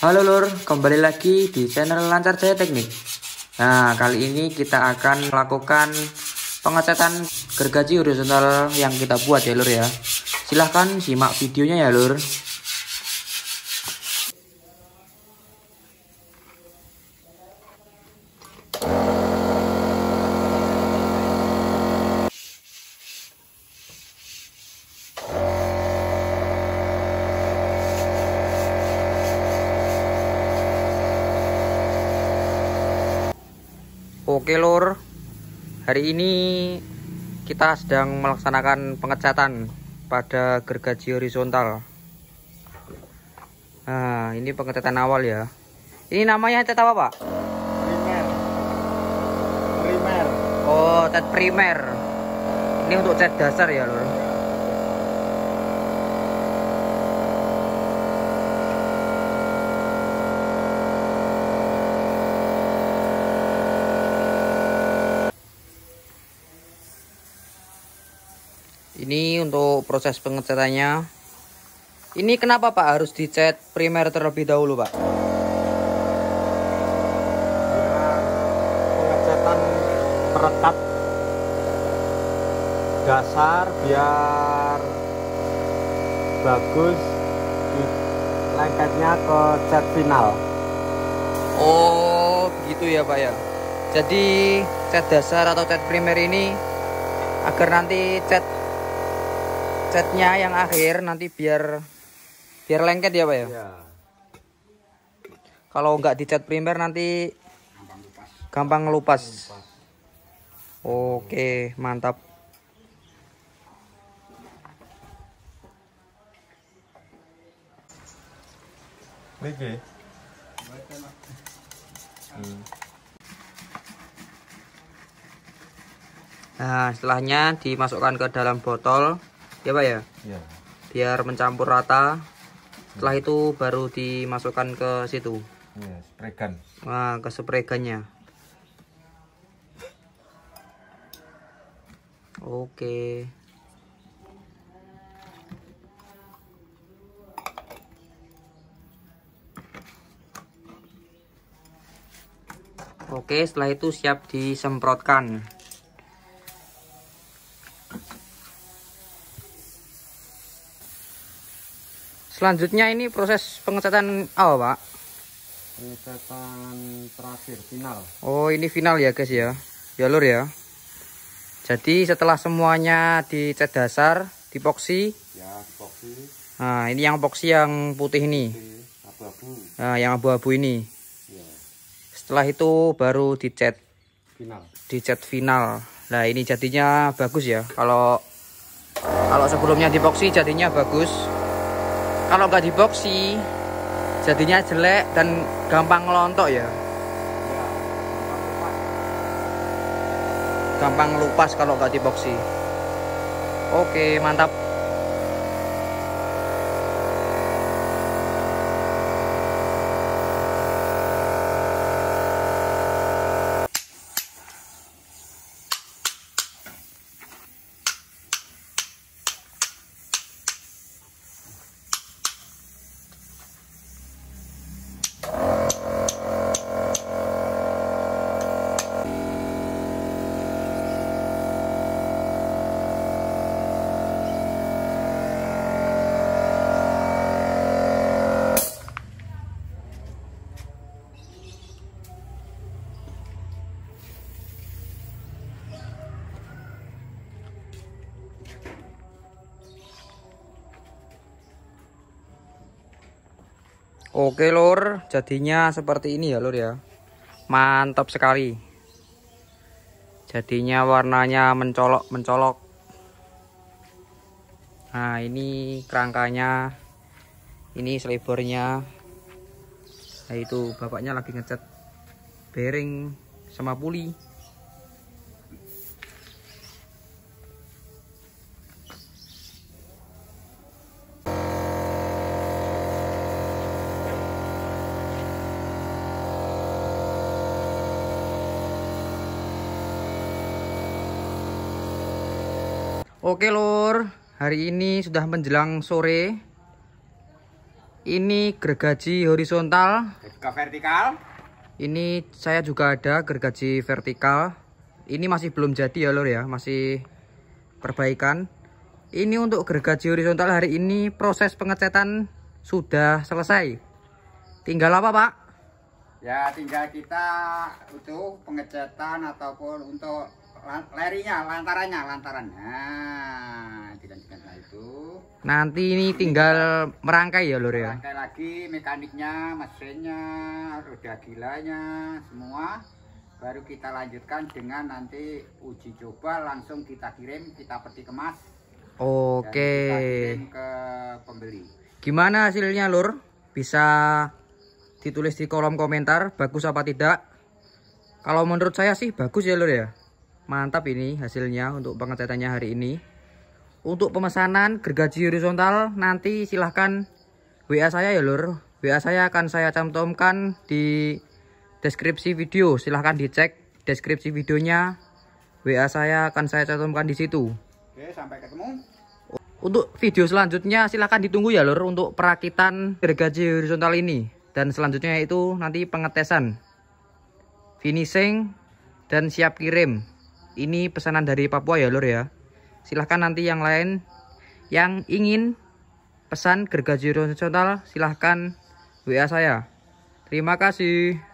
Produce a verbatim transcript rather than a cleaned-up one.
Halo lur, kembali lagi di channel Lancar Jaya Teknik. Nah, kali ini kita akan melakukan pengecatan gergaji horizontal yang kita buat ya lur ya. Silahkan simak videonya ya lur. Oke lur, hari ini kita sedang melaksanakan pengecatan pada gergaji horizontal. Nah, ini pengecatan awal ya. Ini namanya cat apa pak? Primer. Primer. Oh, cat primer. Ini untuk cat dasar ya lur. Ini untuk proses pengecatannya. Ini kenapa Pak harus dicat primer terlebih dahulu Pak? Pengecatan perekat dasar biar bagus lengketnya ke cat final. Oh begitu ya Pak ya. Jadi cat dasar atau cat primer ini agar nanti cat catnya yang akhir nanti biar biar lengket ya Pak ya. Ya. Kalau nggak dicat primer nanti gampang ngelupas. Oke, mantap. Oke. Hmm. Nah, setelahnya dimasukkan ke dalam botol ya Pak ya. Ya. Biar mencampur rata. Setelah itu baru dimasukkan ke situ. Ya, spray gun. Nah, ke spray gunnya. Oke. Oke, setelah itu siap disemprotkan. Selanjutnya ini proses pengecatan apa Pak? Pengecatan terakhir final. Oh ini final ya guys ya. Ya lur ya. Jadi setelah semuanya dicat dasar, dipoksi. Ya, epoxy. Nah ini yang epoksi yang putih ini. Abu-abu. Nah yang abu-abu ini. Ya. Setelah itu baru dicat. Final. Dicat final. Nah ini jadinya bagus ya. Kalau kalau sebelumnya dipoksi jadinya bagus. Kalau nggak diboksi jadinya jelek dan gampang ngelontok ya. Gampang lupas kalau nggak diboksi. Oke, mantap. Oke lur, jadinya seperti ini ya lur ya. Mantap sekali. Jadinya warnanya mencolok-mencolok. Nah, ini kerangkanya. Ini selebornya. Nah, itu bapaknya lagi ngecat bearing sama puli. Oke lur, hari ini sudah menjelang sore. Ini gergaji horizontal. Ke vertikal. Ini saya juga ada gergaji vertikal. Ini masih belum jadi ya lur ya, masih perbaikan. Ini untuk gergaji horizontal hari ini proses pengecatan sudah selesai. Tinggal apa Pak? Ya tinggal kita untuk pengecatan ataupun untuk lerinya, lantarannya, lantaran. Nah, tinggal itu. Nanti ini tinggal merangkai ya lur ya. Merangkai lagi mekaniknya, mesinnya, roda gilanya, semua. Baru kita lanjutkan dengan nanti uji coba, langsung kita kirim, kita peti kemas. Oke. Dan kita kirim ke pembeli. Gimana hasilnya lur? Bisa ditulis di kolom komentar bagus apa tidak. Kalau menurut saya sih bagus ya lur ya. Mantap ini hasilnya untuk pengecatannya hari ini. Untuk pemesanan gergaji horizontal nanti silahkan W A saya ya lur. W A saya akan saya cantumkan di deskripsi video. Silahkan dicek deskripsi videonya. W A saya akan saya cantumkan di situ. Oke, sampai ketemu. Untuk video selanjutnya silahkan ditunggu ya lur untuk perakitan gergaji horizontal ini. Dan selanjutnya itu nanti pengetesan, finishing, dan siap kirim. Ini pesanan dari Papua ya lur ya. Silahkan nanti yang lain yang ingin pesan gergaji horizontal silahkan W A saya. Terima kasih.